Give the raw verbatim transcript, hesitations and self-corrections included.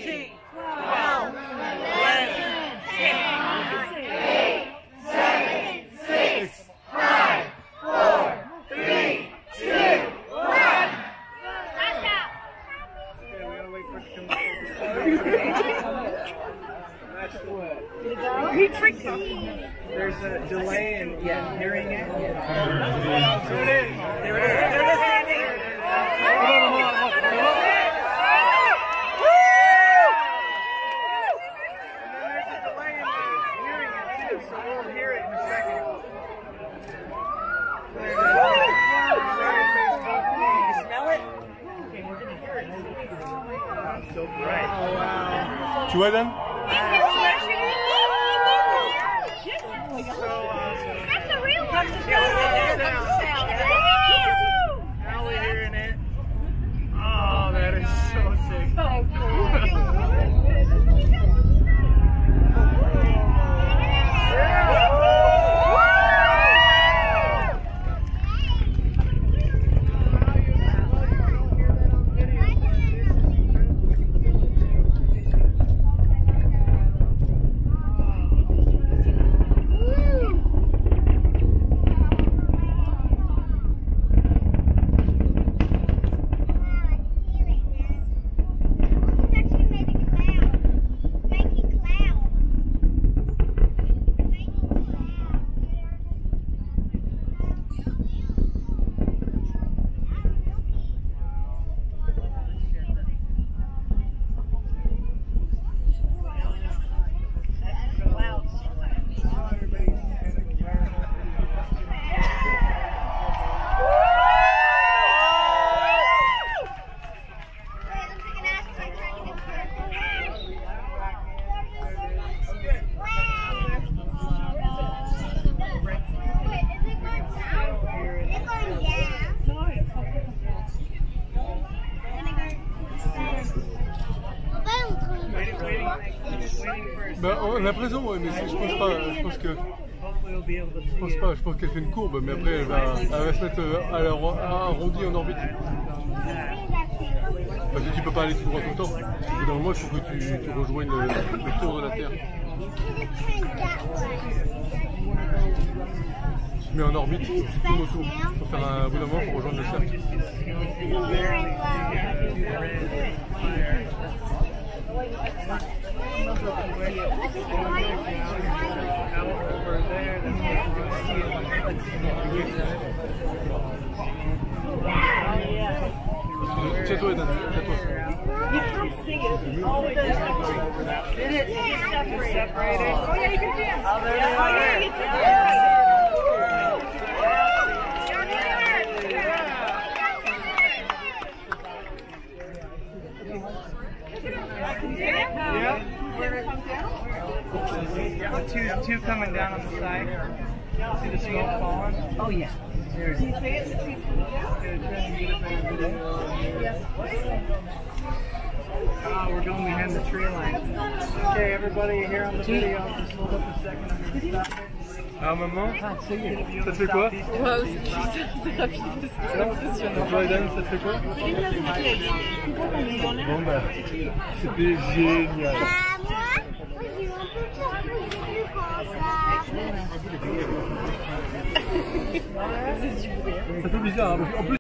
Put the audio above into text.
thirteen, twelve, eleven, ten, eight, seven, six, five, four, three, two, one. Okay, we gotta wait for it to come back. That's what. He tricked us. There's a delay in yeah, hearing it. Yeah. So it is. There it is. There it is, Andy. There it is. Hold on, hold on, hold on. And then there's a delay in the hearing it too, so we'll hear it in a second. There it is. Sorry, Facebook. You smell it? Okay, we're gonna hear it. Oh, it's so bright. Oh, wow. Tu vois, Dan? So, uh, That's a real one. now we're hearing it. Oh, that is so sick. So cool. Bah, on a l'impression, ouais, mais je pense pas. Je pense que. Je pense pas. Je pense qu'elle fait une courbe, mais après elle va, elle va se mettre à la arrondie en orbite. Parce que tu peux pas aller tout droit tout le temps. Au bout d'un moment, il faut que tu, tu rejoignes le, le tour de la Terre. Tu te mets en orbite, tu tournes autour. Il faut faire un, au bout d'un moment, il faut rejoindre le cercle. Tiens-toi, Eden, tiens-toi. You can't see it. All it does. Did it? It gets separated. Oh yeah, you can see it. Oh, there yeah, oh, yeah, you can see it. Yeah. Two, two coming down on the side. See the smoke falling? Oh yeah. There it is. You see it? The trees coming down? Oh, we're going behind the tree line. Okay, everybody here on the video, just hold up a second. I'm going to stop it. Ah, maman, Ça te fait quoi? Moi aussi, c'est impressionnant. Toi, Eden, ça te fait quoi? Bon, bah, c'était génial. Ça fait bizarre, hein. En plus